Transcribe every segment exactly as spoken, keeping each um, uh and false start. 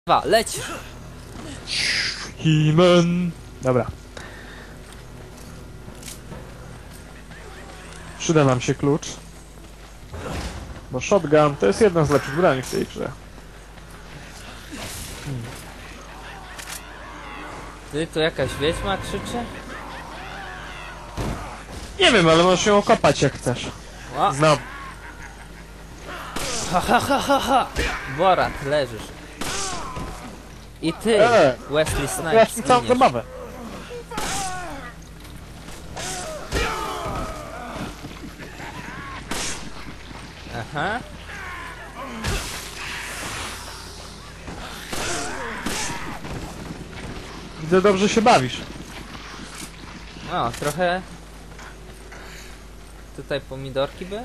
Dwa, leć! Himen. Dobra. Przyda nam się klucz. Bo shotgun to jest jedna z lepszych broń w tej grze. Hmm. Ty, tu jakaś wiedźma krzyczy? Nie wiem, ale możesz ją okopać jak chcesz. O! Znam. Ha ha ha ha ha! Borat, leżysz. I ty, Eee. Wesley Ja Snipes, chcę całą giniesz. zabawę. Aha. Widzę, dobrze się bawisz. No, trochę... Tutaj pomidorki były?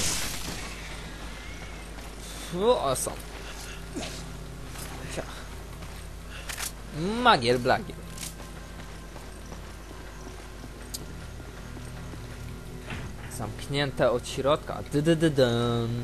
O, są. Ciach. Magiel, blagiel. Zamknięte od środka. Dy, dy, dy, dyn.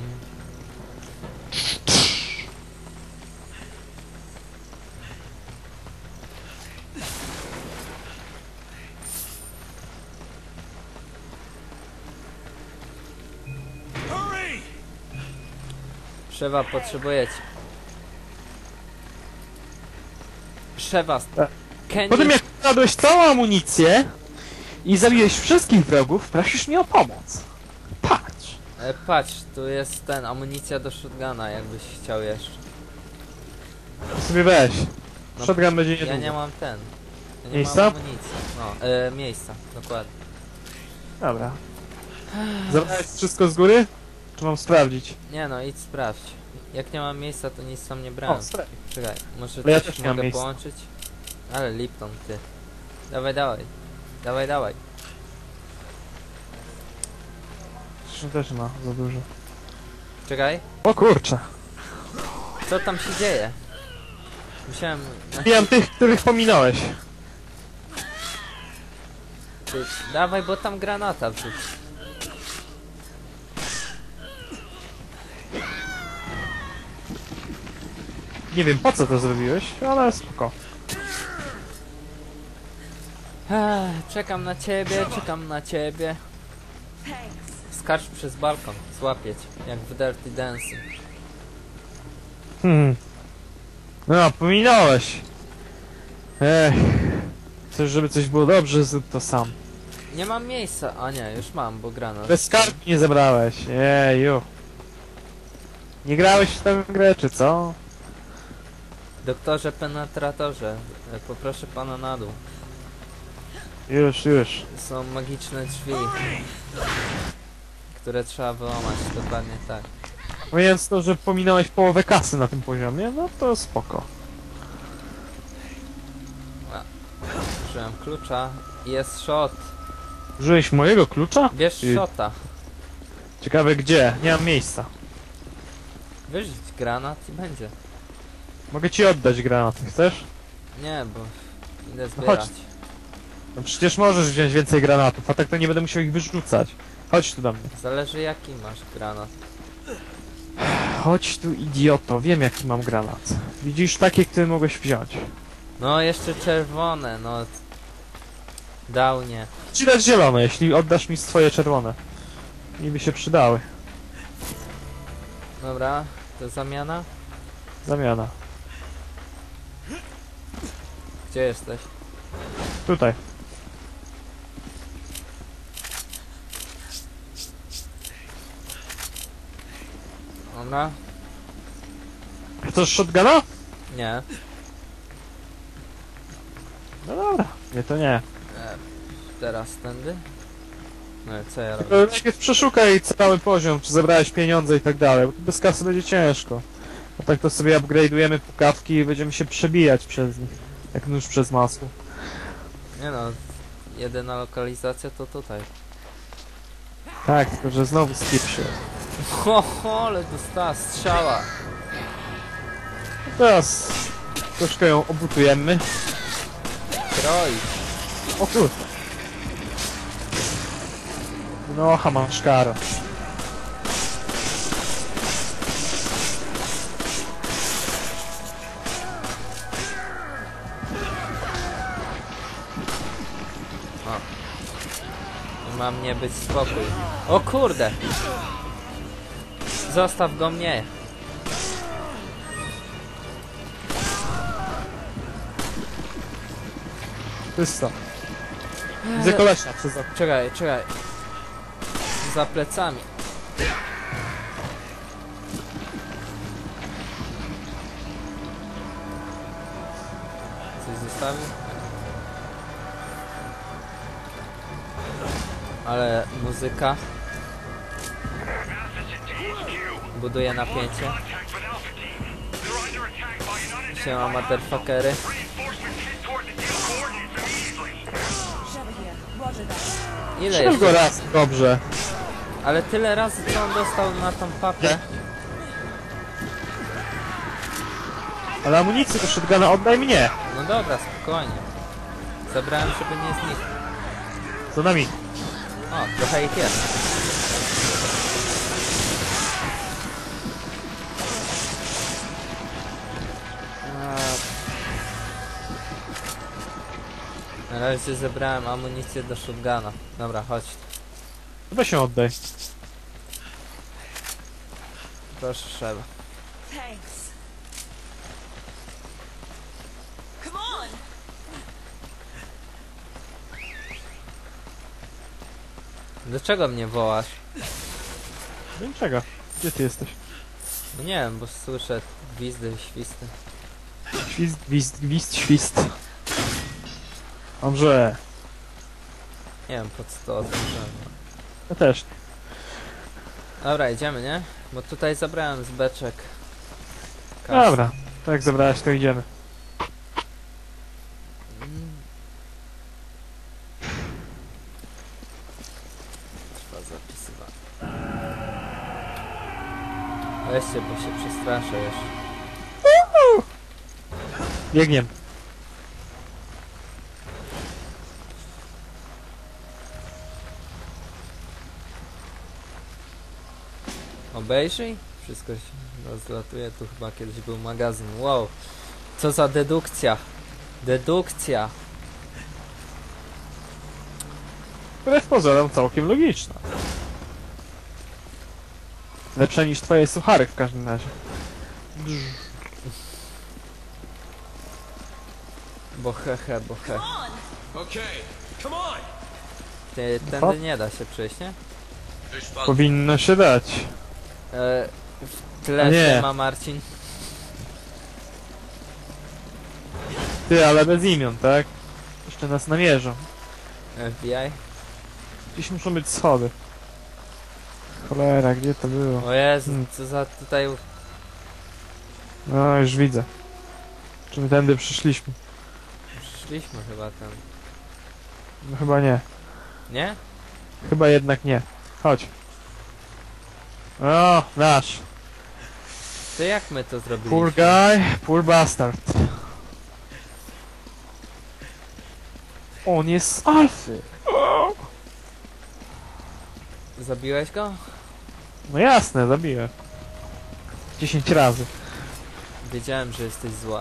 Szewa, potrzebujecie. Szewa, Tak. can Po tym you... jak kradłeś całą amunicję i zabiłeś wszystkich wrogów, prosisz mnie o pomoc. Patrz. E, patrz, tu jest ten, amunicja do shotguna, jakbyś chciał jeszcze. Sobie weź. No, Shotgun będzie niedługo. Ja nie mam ten. Ja nie Miejsca? mam amunicji. No, e, miejsca, dokładnie. Dobra. Zabrałeś wszystko z góry? Czy mam sprawdzić? Nie no, idź sprawdź. Jak nie mam miejsca, to nic tam nie brałem. O, sprawdź. Czekaj, może Ale ja coś też nie mam mogę miejsca. połączyć? Ale Lipton, ty. Dawaj, dawaj. Dawaj, dawaj. Zresztą też ma za dużo. Czekaj, O kurczę. co tam się dzieje? Musiałem... na- Bijam tych, których pominąłeś. Ty, dawaj, bo tam granata wrzuć. Nie wiem po co to zrobiłeś, ale spoko. Ech, czekam na ciebie, czekam na ciebie. Skacz przez balkon, złapię cię, jak w Dirty Dancing. Hmm. No, pominąłeś. Ech. Chcesz, żeby coś było dobrze, zrób to sam. Nie mam miejsca, a nie, już mam, bo granat. Bez skarbu nie zebrałeś. Jeju. Nie grałeś w tę grę, czy co? Doktorze penetratorze, e, poproszę pana na dół. Już, już. Są magiczne drzwi, które trzeba wyłamać, dokładnie tak. Mówiąc to, że pominąłeś połowę kasy na tym poziomie, no to spoko. Użyłem klucza i jest shot. Użyłeś mojego klucza? Bierz I- shota. Ciekawe gdzie, nie mam miejsca. Wyrzuć granat i będzie. Mogę ci oddać granaty, chcesz? Nie, bo idę No chodź. zbierać. No przecież możesz wziąć więcej granatów, a tak to nie będę musiał ich wyrzucać. Chodź tu do mnie. Zależy jaki masz granat. Chodź tu, idioto, wiem jaki mam granat. Widzisz takie, które mogłeś wziąć. No jeszcze czerwone, no. Dał nie. Ci dać zielone, jeśli oddasz mi swoje czerwone. Mi by się przydały. Dobra, to zamiana? Zamiana. Gdzie jesteś? Tutaj. Dobra? Chcesz shotguna? Nie. No dobra. Nie, to nie. E, teraz tędy? No i co ja robię? Tylko najpierw przeszukaj cały poziom, czy zebrałeś pieniądze i tak dalej, bo tu bez kasy będzie ciężko. A tak to sobie upgrade'ujemy pukawki i będziemy się przebijać przez nich. Jak nóż przez masło. Nie no, jedyna lokalizacja to tutaj. Tak, tylko że znowu skip się. Ho, ho, ale dostała strzała. Teraz troszkę ją obutujemy. Kroj. O kur... No, hamaszkara. Mam nie być spokój. O kurde! Zostaw go mnie. Czysto. Widzę kolesia przez okno. Czekaj, czekaj. Za plecami. Coś zostawił? Ale muzyka buduje napięcie. Siema motherfuckery. Ile Strzel go jeszcze? raz, dobrze. Ale tyle razy co on dostał na tą papę. Ale amunicję do shotguna oddaj mnie. No dobra, spokojnie. Zabrałem, żeby nie znikł. Za nami. O, trochę ich jest. Na razie zebrałem amunicję do shotguna. Dobra, chodź. Weź się oddaj. Proszę, trzeba. Thanks. Come on. Dlaczego mnie wołasz? Niczego. Gdzie ty jesteś? No nie wiem, bo słyszę gwizdy i świsty. Świst, gwizd, gwizd, świst. Dobrze. Nie wiem po co to otworzyłem. Ja też. Dobra, idziemy, nie? Bo tutaj zabrałem z beczek kasę. Dobra. To jak zabrałeś, to idziemy. Mm. Trwa zapisywanie. Weźcie, bo się przestraszę jeszcze. Biegiem. Obejrzyj? Wszystko się rozlatuje. Tu chyba kiedyś był magazyn. Wow. Co za dedukcja. Dedukcja. Wbrew pozorom całkiem logiczna. Lepsza niż twoje suchary w każdym razie. Bo hehe, bo he. Okay, come on! Ty, tędy nie da się przejść, nie? Powinno się dać. E, w tle Nie. się ma Marcin. Ty, ale bez imion, tak? Jeszcze nas namierzą. F B I. Gdzieś muszą być schody. Cholera, gdzie to było? O Jezu, Hmm. co za tutaj... No, już widzę. Czy my tędy przyszliśmy? Szliśmy chyba tam. No chyba nie. Nie? Chyba jednak nie. Chodź. O, nasz. To jak my to zrobiliśmy? Poor guy, poor bastard. On jest z Alfy. Zabiłeś go? No jasne, zabiłem. dziesięć razy. Wiedziałem, że jesteś zła.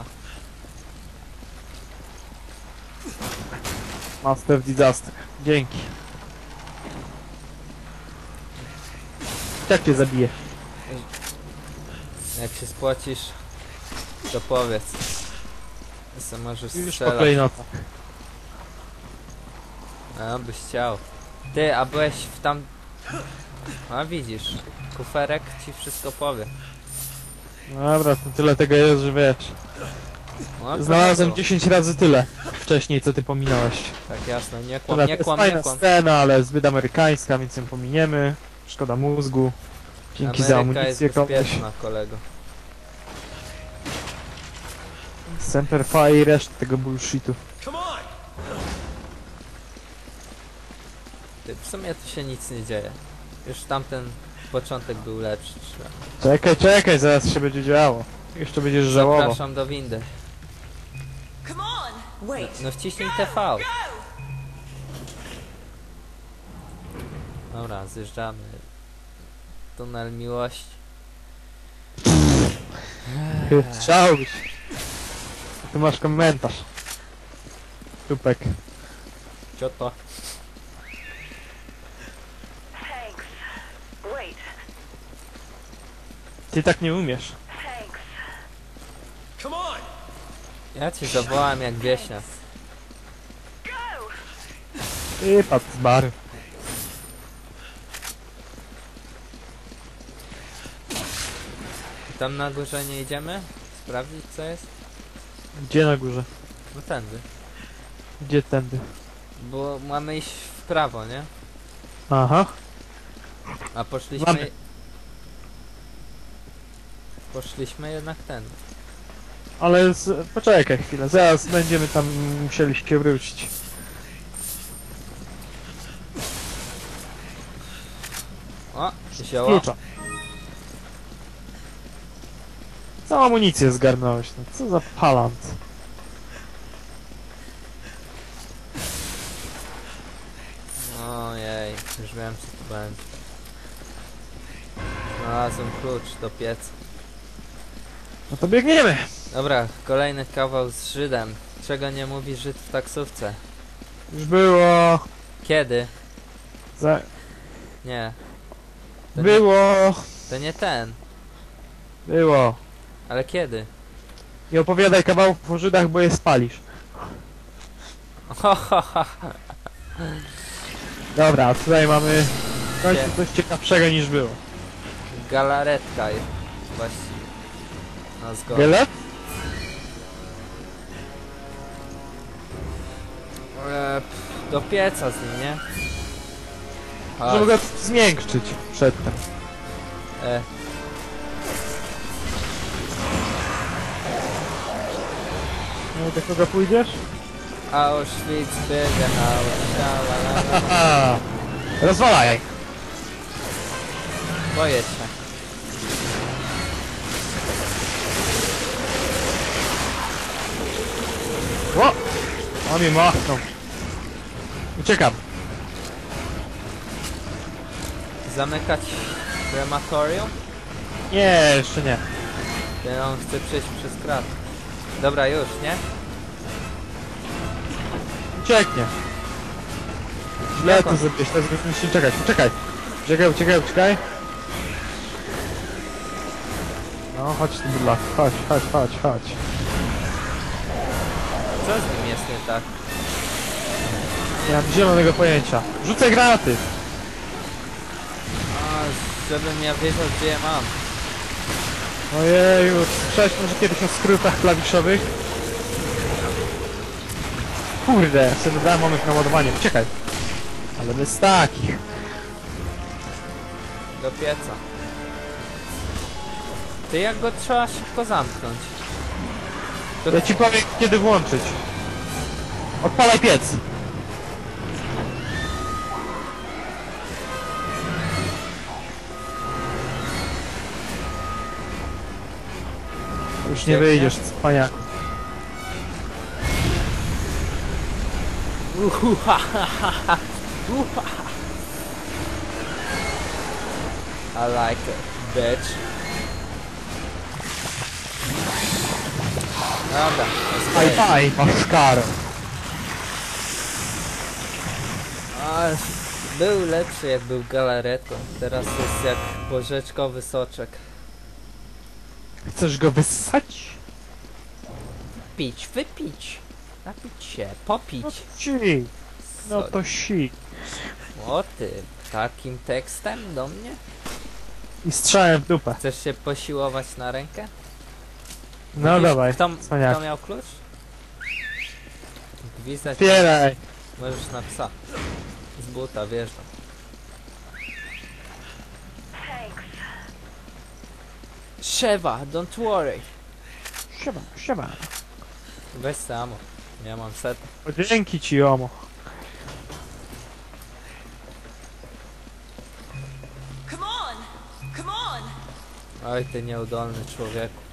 Master Disaster. Dzięki. Jak cię zabiję? Jak się spłacisz, to powiedz. Co możesz Już po strzelać. klejnotach. A, byś chciał. Ty, a byłeś w tam... A widzisz, kuferek ci wszystko powie. Dobra, to tyle tego jest, że wiesz. No, to Znalazłem było. dziesięć razy tyle wcześniej, co ty pominąłeś. Tak jasno, nie kłam, Dobra, to nie jest kłam, fajna nie kłam. scena, ale zbyt amerykańska, więc ją pominiemy. Szkoda mózgu. Dzięki za Ameryka amunicję jest komuś. bezpieczna, kolego. Semper Fi i resztę tego bullshitu. Come on! Ty, w sumie tu się nic nie dzieje. Już tamten początek był lepszy. trzeba. Czekaj, czekaj, zaraz się będzie działo. Jeszcze będziesz żałował. Zapraszam do windy. Come on. Wait. No wciśnij T V. Dobra, zjeżdżamy. Tunel miłości. Chciałbyś. Tu masz komentarz. Tupek. Cioto. Ty tak nie umiesz. Come on! Ja cię zawołałem jak wieśnia. Ty padł z bary. Tam na górze nie idziemy? Sprawdzić co jest? Gdzie na górze? No tędy. Gdzie tędy? Bo mamy iść w prawo, nie? Aha. A poszliśmy... Mamy. Poszliśmy jednak tędy. Ale z... poczekaj chwilę, zaraz będziemy tam musieli się wrócić. O, zioło. Klucza. Całą amunicję zgarnąłeś, no co za palant. Ojej, już wiem co to będzie. Znalazłem klucz do pieca. No to biegniemy. Dobra, kolejny kawał z Żydem. Czego nie mówi Żyd w taksówce? Już było... Kiedy? Za... Nie. To nie, Było... to nie ten. Było. Ale kiedy? Nie opowiadaj kawałków o Żydach, bo je spalisz. Dobra, a tutaj mamy w końcu coś ciekawszego niż było. Galaretka jest właściwie. No zgoda. Wiele? E, pff, do pieca z nim, nie? Chodź. Żeby go zmiękczyć przedtem. E, No do kogo pójdziesz? Auschwitz, Birkenau, szalalala. Aha! Rozwalaj! Boję się. O! On mi machnął. Uciekam. Zamykać krematorium? Nie, jeszcze nie. Ten on chce przejść przez krat. Dobra, już, nie? Ucieknie. Źle Jak to on? zrobiłeś, teraz musimy czekać. Uciekaj. Uciekaj, uciekaj, uciekaj. No, chodź tu bydlak. Chodź, chodź, chodź, chodź. Co z nim jest nie tak? Nie mam zielonego pojęcia. Rzucę granaty. A, żebym ja wiedział gdzie je mam. Ojeju, słyszałeś może kiedyś o skrótach klawiszowych? Kurde, ja sobie dodałem moment na ładowanie. Uciekaj. Ale bez takich. Do pieca. Ty jak go trzeba szybko zamknąć? To Ja ci powiem kiedy włączyć. Odpalaj piec. Już nie Biegnie? wyjdziesz, cwaniaku. Uhuhahaha. Uhaha. I like it, bitch. Dobra, Aj, okej. aj, Oscar. A, był lepszy jak był galaretką. Teraz jest jak porzeczkowy soczek. Chcesz go wyssać? Pić, wypić. Napić się, popić. No ci. No Sorry. to si. O ty, takim tekstem do mnie? I strzałem w dupę. Chcesz się posiłować na rękę? No Widzisz, dawaj, Kto, cwaniak. kto miał klucz? Gwizdać Otwieraj. możesz na psa. Z buta wjeżdżam. Sheva, don't worry. Siema, siema. Weź samo. Ja mam set. O, dzięki ci, Omo. Come on! Come on! Oj ty nieudolny człowieku.